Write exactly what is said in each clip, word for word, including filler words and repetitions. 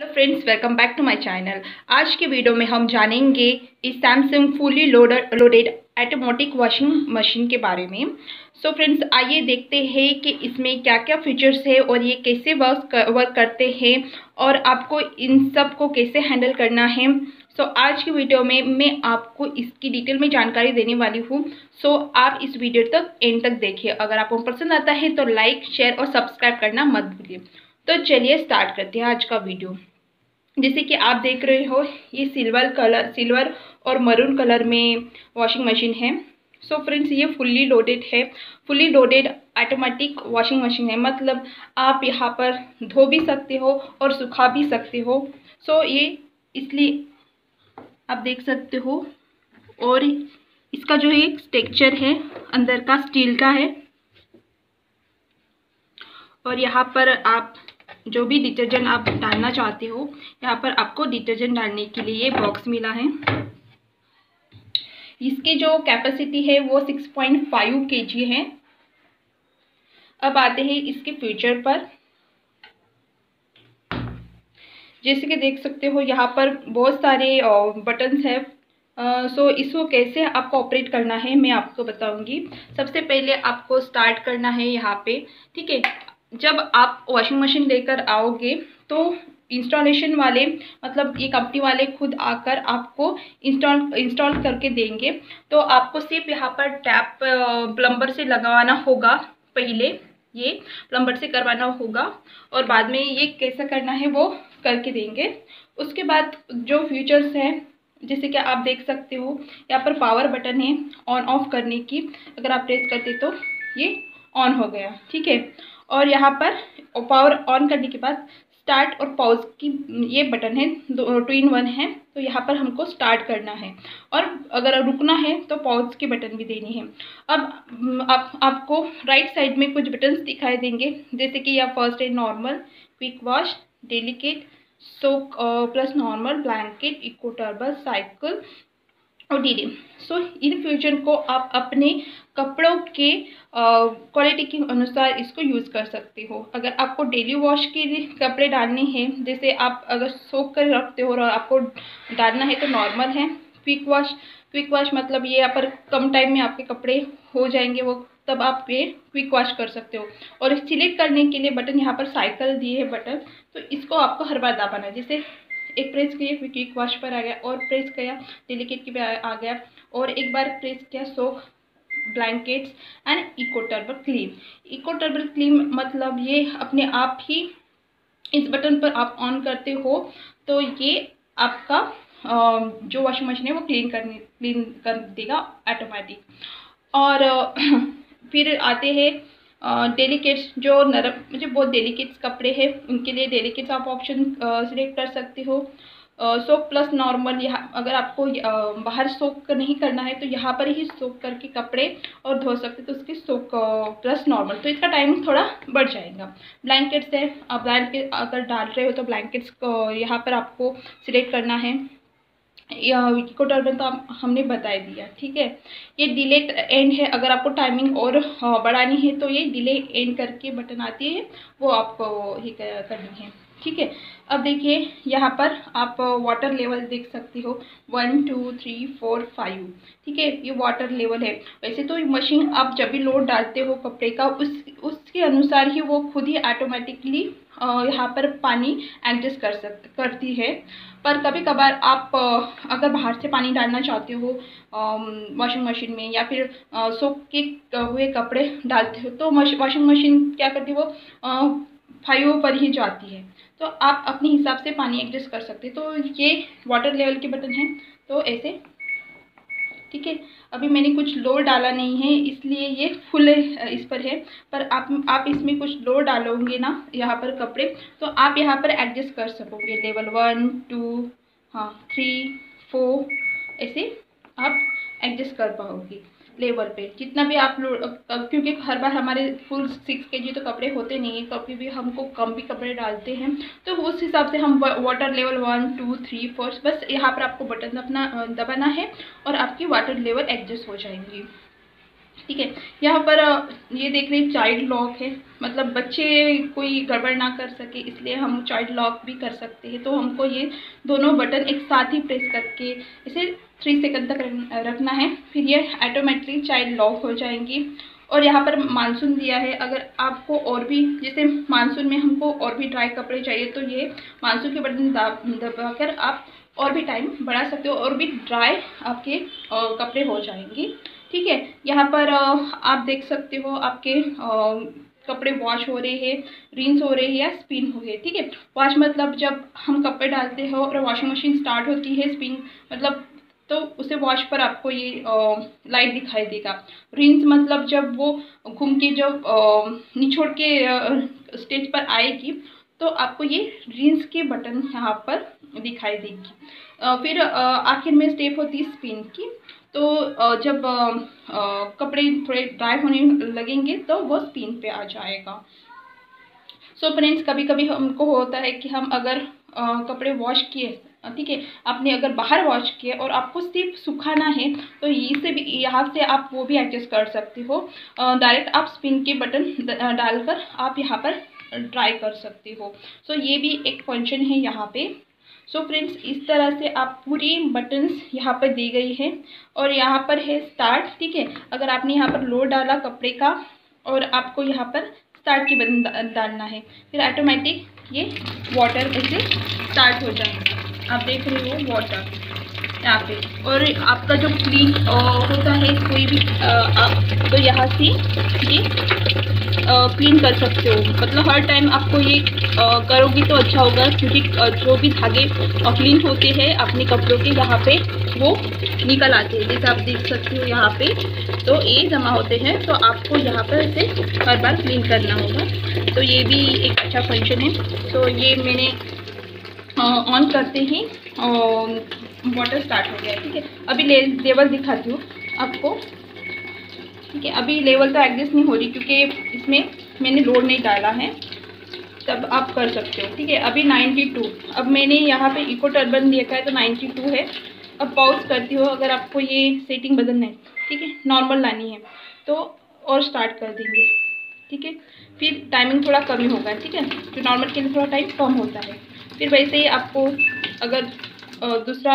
Hello friends, welcome back to my channel. आज के video में हम जानेंगे इस Samsung fully loaded loaded automatic washing machine के बारे में। सो so फ्रेंड्स, आइए देखते हैं कि इसमें क्या क्या फीचर्स है और ये कैसे वर्क कर, वर्क करते हैं और आपको इन सब को कैसे हैंडल करना है। सो so, आज की वीडियो में मैं आपको इसकी डिटेल में जानकारी देने वाली हूँ। सो so, आप इस वीडियो तक एंड तक देखिए। अगर आपको पसंद आता है तो लाइक, शेयर और सब्सक्राइब करना मत भूलिए। तो चलिए स्टार्ट करते हैं आज का वीडियो। जैसे कि आप देख रहे हो, ये सिल्वर कलर सिल्वर और मरून कलर में वॉशिंग मशीन है। सो so फ्रेंड्स, ये फुल्ली लोडेड है। Fully loaded automatic washing machine है, मतलब आप यहाँ पर धो भी सकते हो और सुखा भी सकते हो। सो so ये इसलिए आप देख सकते हो। और इसका जो एक टेक्सचर है अंदर का स्टील का है। और यहाँ पर आप जो भी डिटर्जेंट आप डालना चाहते हो, यहाँ पर आपको डिटर्जेंट डालने के लिए ये बॉक्स मिला है। इसकी जो कैपेसिटी है वो सिक्स पॉइंट फाइव केजी है। अब आते हैं इसके फीचर पर। जैसे कि देख सकते हो, यहाँ पर बहुत सारे बटन्स है। सो uh, so इसको कैसे आपको ऑपरेट करना है मैं आपको बताऊंगी। सबसे पहले आपको स्टार्ट करना है यहाँ पे, ठीक है। जब आप वॉशिंग मशीन लेकर आओगे तो इंस्टॉलेशन वाले, मतलब ये कंपनी वाले खुद आकर आपको इंस्टॉल इंस्टॉल करके देंगे। तो आपको सिर्फ यहाँ पर टैप प्लम्बर से लगवाना होगा। पहले ये प्लम्बर से करवाना होगा और बाद में ये कैसा करना है वो करके देंगे। उसके बाद जो फीचर्स है, जैसे कि आप देख सकते हो, यहाँ पर पावर बटन है ऑन ऑफ करने की। अगर आप प्रेस करते तो ये ऑन हो गया, ठीक है। और यहाँ पर पावर ऑन करने के बाद स्टार्ट और पॉज की ये बटन है, दो टू इन वन है। तो यहाँ पर हमको स्टार्ट करना है और अगर रुकना है तो पॉज की बटन भी देनी है। अब आप आपको राइट साइड में कुछ बटन्स दिखाई देंगे, जैसे कि यह फर्स्ट है normal, quick wash, delicate, soak plus normal, blanket, eco turbo, cycle और D D. So in future को आप अपने कपड़ों के क्वालिटी के अनुसार इसको यूज़ कर सकते हो। अगर आपको डेली वॉश के लिए कपड़े डालने हैं, जैसे आप अगर सोख कर रखते हो और आपको डालना है तो नॉर्मल है। क्विक वॉश क्विक वॉश मतलब ये यहाँ पर कम टाइम में आपके कपड़े हो जाएंगे, वो तब आप ये क्विक वॉश कर सकते हो। और सिलेक्ट करने के लिए बटन यहाँ पर साइकिल दिए है बटन, तो इसको आपको हर बार दबाना है। जैसे एक प्रेस किया फिर क्विक वॉश पर आ गया, और प्रेस किया डेलिकेट की पे आ गया, और एक बार प्रेस किया soak, blankets and eco turbo clean. Eco turbo clean मतलब ये अपने आप ही इस बटन पर आप ऑन करते हो तो ये आपका जो वॉशिंग मशीन है वो क्लीन करने क्लीन कर देगा ऑटोमेटिक। और फिर आते हैं डेलिकेट्स, जो नरम मुझे बहुत डेलिकेट्स कपड़े हैं उनके लिए डेलिकेट्स आप ऑप्शन सिलेक्ट कर सकते हो। सोक प्लस नॉर्मल, यहाँ अगर आपको बाहर सोक नहीं करना है तो यहाँ पर ही सोक करके कपड़े और धो सकते, तो उसकी सोक प्लस नॉर्मल, तो इसका टाइम थोड़ा बढ़ जाएगा। ब्लैंकेट्स है, आप ब्लैंकेट अगर डाल रहे हो तो ब्लैंकेट्स को यहाँ पर आपको सिलेक्ट करना है। इको टर्बो तो आप हमने बता दिया, ठीक है। ये डिले एंड है, अगर आपको टाइमिंग और बढ़ानी है तो ये डिले एंड करके बटन आती है, वो आपको ही करनी है, ठीक है। अब देखिए यहाँ पर आप वाटर लेवल देख सकते हो, one two three four five, ठीक है। ये वाटर लेवल है। वैसे तो मशीन आप जब भी लोड डालते हो कपड़े का, उस उसके अनुसार ही वो खुद ही ऑटोमेटिकली यहाँ पर पानी एडजस्ट कर सक करती है। पर कभी कभार आप अगर बाहर से पानी डालना चाहते हो वॉशिंग मशीन में, या फिर सोख के हुए कपड़े डालते हो, तो वॉशिंग मशीन क्या करती है, वो फाइव पर ही जाती है। तो आप अपने हिसाब से पानी एडजस्ट कर सकते हैं। तो ये वाटर लेवल के बटन हैं, तो ऐसे, ठीक है। अभी मैंने कुछ लोड डाला नहीं है इसलिए ये फुल इस पर है, पर आप आप इसमें कुछ लोड डालोगे ना यहाँ पर कपड़े, तो आप यहाँ पर एडजस्ट कर सकोगे लेवल वन टू हाँ थ्री फोर, ऐसे आप एडजस्ट कर पाओगे लेवल पे जितना भी आप लोड, क्योंकि हर बार हमारे फुल सिक्स के जी तो कपड़े होते नहीं है, कभी भी हमको कम भी कपड़े डालते हैं, तो उस हिसाब से हम water level one two three four, बस यहाँ पर आपको बटन अपना दबाना है और आपकी वाटर लेवल एडजस्ट हो जाएंगी। ठीक है। यहाँ पर ये देख रहे हैं चाइल्ड लॉक है, मतलब बच्चे कोई गड़बड़ ना कर सके इसलिए हम चाइल्ड लॉक भी कर सकते हैं। तो हमको ये दोनों बटन एक साथ ही प्रेस करके इसे थ्री सेकंड तक रखना है, फिर ये ऑटोमेटिकली चाइल्ड लॉक हो जाएंगी। और यहाँ पर मानसून दिया है, अगर आपको और भी जैसे मानसून में हमको और भी ड्राई कपड़े चाहिए तो ये मानसून के बटन दबाकर आप और भी टाइम बढ़ा सकते हो और भी ड्राई आपके कपड़े हो जाएंगे। ठीक है। यहाँ पर आप देख सकते हो आपके कपड़े वॉश हो रहे हैं, रिंस हो रहे हैं या स्पिन हो गए। ठीक है। वॉश मतलब जब हम कपड़े डालते हो और वॉशिंग मशीन स्टार्ट होती है, स्पिन मतलब तो उसे वॉश पर आपको ये लाइट दिखाई देगा। रिंस मतलब जब वो घूम के जब निचोड़ के स्टेज पर आएगी तो आपको ये रिंस के बटन यहाँ पर दिखाई देगी। फिर आखिर में स्टेप होती है स्पिन की, तो जब कपड़े थोड़े ड्राई होने लगेंगे तो वो स्पिन पे आ जाएगा। सो फ्रेंड्स, कभी कभी हमको होता है कि हम अगर कपड़े वॉश किए, ठीक है, आपने अगर बाहर वॉश किए और आपको सिर्फ सुखाना है तो इससे भी यहाँ से आप वो भी एडजस्ट कर सकते हो। डायरेक्ट आप स्पिन के बटन डालकर आप यहाँ पर ड्राई कर सकते हो। सो ये भी एक फंक्शन है यहाँ पे। सो so फ्रेंड्स, इस तरह से आप पूरी बटन्स यहाँ पर दी गई है और यहाँ पर है स्टार्ट। ठीक है। अगर आपने यहाँ पर लोड डाला कपड़े का और आपको यहाँ पर स्टार्ट की बटन डालना है, फिर ऑटोमेटिक ये वाटर ऐसे स्टार्ट हो जाएगा। आप देख रहे हो वाटर यहाँ पे, और आपका जो क्लीन होता है कोई भी आप तो यहाँ से ये क्लीन कर सकते हो। मतलब हर टाइम आपको ये करोगी तो अच्छा होगा, क्योंकि जो भी धागे क्लीन होते हैं अपने कपड़ों के यहाँ पे वो निकल आते हैं, जैसे आप देख सकते हो यहाँ पे तो ये जमा होते हैं, तो आपको यहाँ पर इसे हर बार क्लीन करना होगा। तो ये भी एक अच्छा फंक्शन है। तो ये मैंने ऑन करते ही वाटर स्टार्ट हो गया है। ठीक है। अभी ले लेवल दिखाती हूँ आपको। ठीक है। अभी लेवल तो एडजस्ट नहीं हो रही क्योंकि इसमें मैंने लोड नहीं डाला है, तब आप कर सकते हो। ठीक है। अभी नाइन्टी टू, अब मैंने यहाँ पे इको टर्बन देखा है तो नाइन्टी टू है। अब पॉज करती हो, अगर आपको ये सेटिंग बदलना है, ठीक है, नॉर्मल लानी है तो और स्टार्ट कर देंगे। ठीक है। फिर टाइमिंग थोड़ा कम ही होगा। ठीक है। जो नॉर्मल के लिए थोड़ा टाइम कम होता है। फिर वैसे ही आपको अगर दूसरा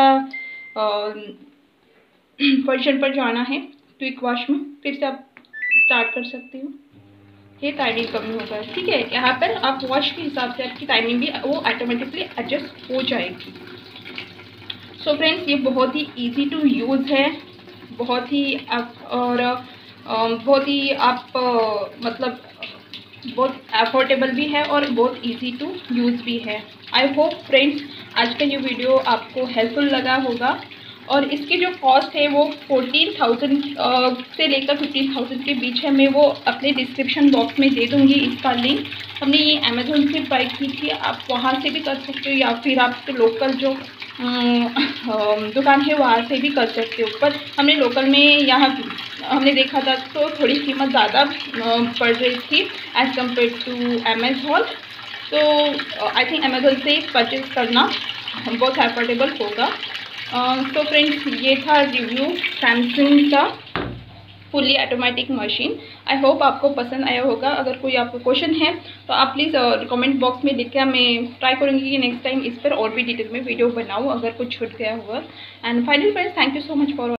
पोजीशन पर जाना है क्विक वॉश में, फिर से आप स्टार्ट कर सकते हो, ये टाइमिंग कम होगा। ठीक है। यहाँ पर आप वॉश के हिसाब से आपकी टाइमिंग भी वो ऑटोमेटिकली एडजस्ट हो जाएगी। सो so फ्रेंड्स, ये बहुत ही इजी टू यूज़ है, बहुत ही आप और बहुत ही आप मतलब बहुत अफोर्डेबल भी है और बहुत इजी टू यूज़ भी है। आई होप फ्रेंड्स आज का ये वीडियो आपको हेल्पफुल लगा होगा। और इसकी जो कॉस्ट है वो फोर्टीन थाउजेंड से लेकर फिफ्टीन थाउजेंड के बीच है। मैं वो अपने डिस्क्रिप्शन बॉक्स में दे दूँगी इसका लिंक। हमने ये अमेज़ोन से बाई की थी, आप वहाँ से भी कर सकते हो या फिर आपके लोकल जो दुकान है वहाँ से भी कर सकते हो। पर हमने लोकल में यहाँ हमने देखा था तो थोड़ी कीमत ज़्यादा पड़ रही थी एज़ कम्पेयर टू अमेज़ोन। तो आई थिंक अमेज़ोन से परचेज़ करना बहुत अफोर्डेबल होगा। तो फ्रेंड्स, ये था रिव्यू सैमसंग का fully automatic machine. I hope आपको पसंद आया होगा। अगर कोई आपको क्वेश्चन है तो आप प्लीज़ कमेंट बॉक्स में लिखकर, मैं ट्राई करूँगी कि नेक्स्ट टाइम इस पर और भी डिटेल में वीडियो बनाऊँ अगर कुछ छूट गया हुआ। And finally friends, thank you so much for